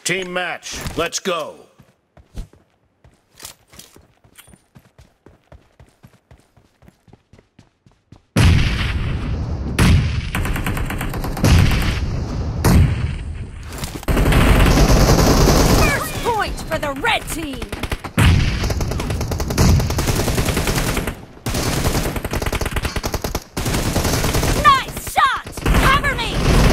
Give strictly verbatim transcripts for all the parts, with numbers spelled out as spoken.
Team match, let's go. First point for the red team. Nice shot! Cover me!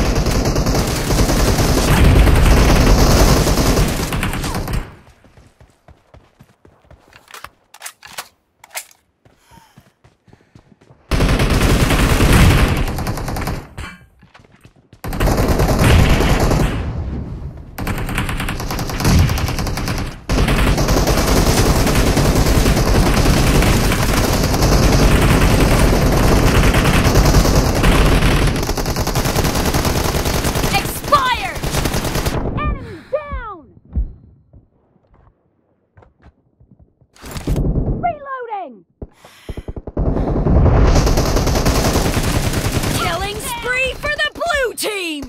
Killing spree for the blue team!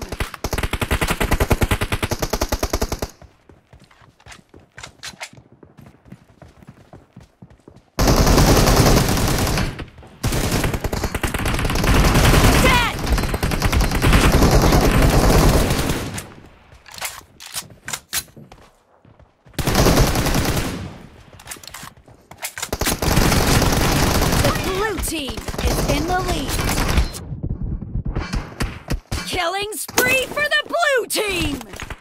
Dead! The blue team is in the lead. Killing spree for the blue team!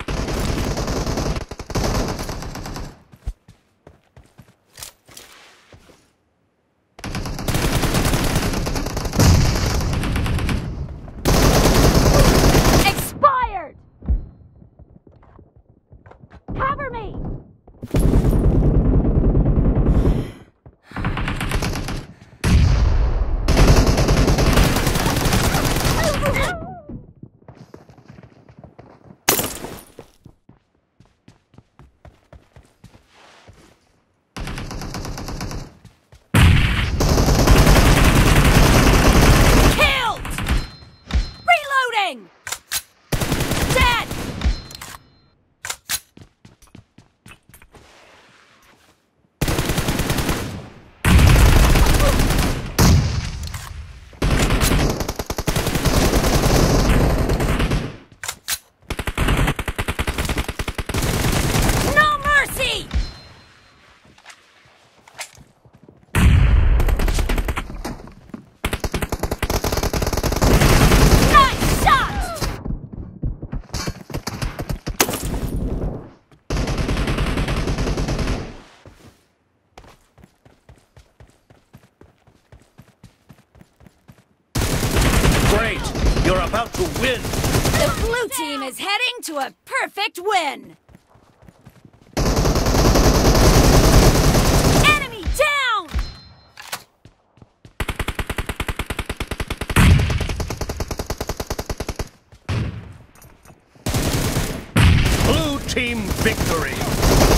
Expired! Cover me! Dead! No mercy! Nice shot! Great! You're about to win! The blue team is heading to a perfect win! Enemy down! Blue team victory!